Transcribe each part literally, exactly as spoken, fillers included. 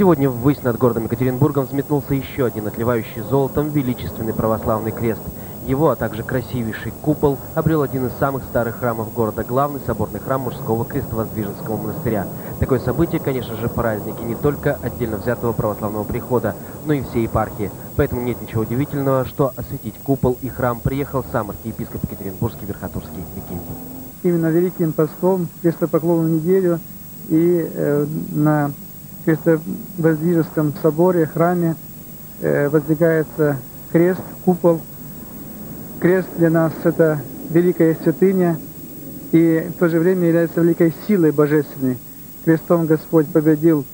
Сегодня ввысь над городом Екатеринбургом взметнулся еще один отливающий золотом величественный православный крест. Его, а также красивейший купол обрел один из самых старых храмов города, главный соборный храм мужского крестовоздвиженского монастыря. Такое событие, конечно же, праздники не только отдельно взятого православного прихода, но и всей епархии. Поэтому нет ничего удивительного, что осветить купол и храм приехал сам архиепископ Екатеринбургский Верхотурский Викентий. Именно Великим Постом, крестопоклонную неделю и э, на Крестовоздвиженском соборе, храме э, воздвигается крест, купол. Крест для нас – это великая святыня и в то же время является великой силой божественной. Крестом Господь победил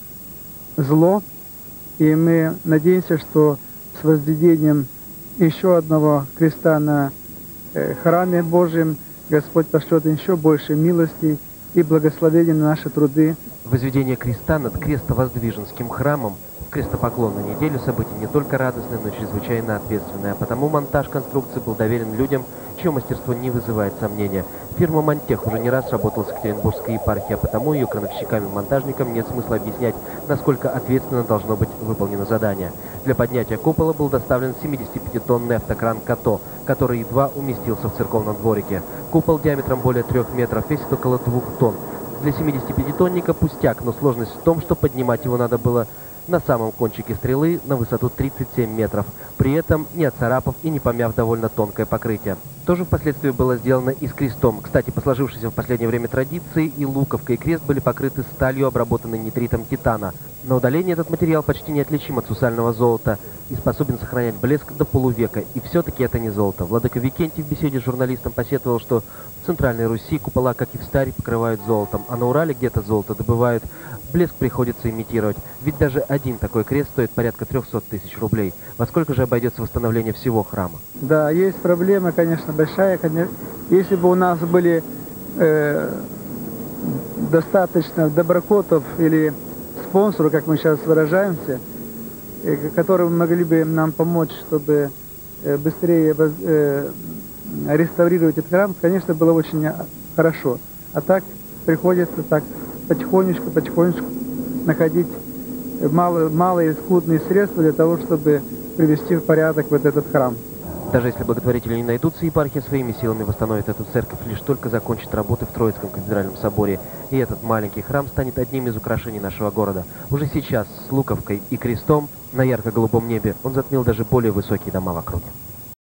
зло, и мы надеемся, что с возведением еще одного креста на э, храме Божьем Господь пошлет еще больше милостей и благословения на наши труды. Возведение креста над Крестовоздвиженским храмом в крестопоклонную неделю событие не только радостное, но и чрезвычайно ответственное. Потому монтаж конструкции был доверен людям, чье мастерство не вызывает сомнения. Фирма «Монтех» уже не раз работала с Екатеринбургской епархией, а потому ее крановщикам и монтажникам нет смысла объяснять, насколько ответственно должно быть выполнено задание. Для поднятия купола был доставлен семидесятипятитонный автокран «Като», который едва уместился в церковном дворике. Купол диаметром более трех метров весит около двух тонн. Для семидесятипятитонника пустяк, но сложность в том, что поднимать его надо было на самом кончике стрелы на высоту тридцать семь метров, при этом не оцарапав и не помяв довольно тонкое покрытие. Тоже впоследствии было сделано и с крестом. Кстати, по сложившейся в последнее время традиции, и луковка, и крест были покрыты сталью, обработанной нитритом титана. На удалении этот материал почти неотличим от сусального золота и способен сохранять блеск до полувека. И все-таки это не золото. Владыка Викентий в беседе с журналистом посетовал, что в Центральной Руси купола, как и в Старе, покрывают золотом, а на Урале где-то золото добывают. Блеск приходится имитировать. Ведь даже один такой крест стоит порядка трехсот тысяч рублей. Во сколько же обойдется восстановление всего храма? Да, есть проблема, конечно, большая. Конечно. Если бы у нас были э, достаточно доброкотов или спонсоров, как мы сейчас выражаемся, э, которые могли бы нам помочь, чтобы э, быстрее э, реставрировать этот храм, конечно, было очень хорошо. А так приходится так потихонечку, потихонечку находить малые, малые скудные средства для того, чтобы привести в порядок вот этот храм. Даже если благотворители не найдутся, епархия своими силами восстановит эту церковь, лишь только закончит работы в Троицком кафедральном соборе. И этот маленький храм станет одним из украшений нашего города. Уже сейчас с луковкой и крестом на ярко-голубом небе он затмил даже более высокие дома в округе.